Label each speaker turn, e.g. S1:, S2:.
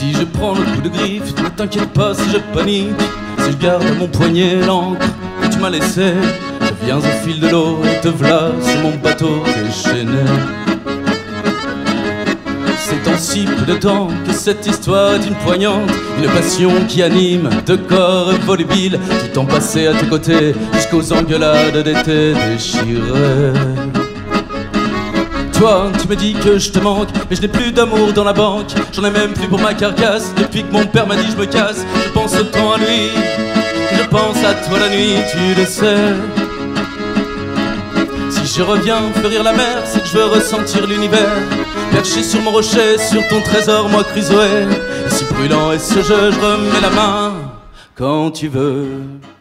S1: Si je prends le coup de griffe, ne t'inquiète pas si je panique. Si je garde à mon poignet l'encre que tu m'as laissée, je viens au fil de l'eau et te voilà sur mon bateau déchaîné. C'est en si peu de temps que cette histoire est une poignante, une passion qui anime deux corps volubiles, tout en passé à tes côtés jusqu'aux engueulades d'été déchirées. Toi, tu me dis que je te manque, mais je n'ai plus d'amour dans la banque. J'en ai même plus pour ma carcasse. Depuis que mon père m'a dit je me casse, je pense autant à lui que je pense à toi la nuit, tu le sais. Si je reviens fleurir la mer, c'est que je veux ressentir l'univers, perché sur mon rocher, sur ton trésor, moi Crusoé. Et si brûlant est ce jeu, je remets la main quand tu veux.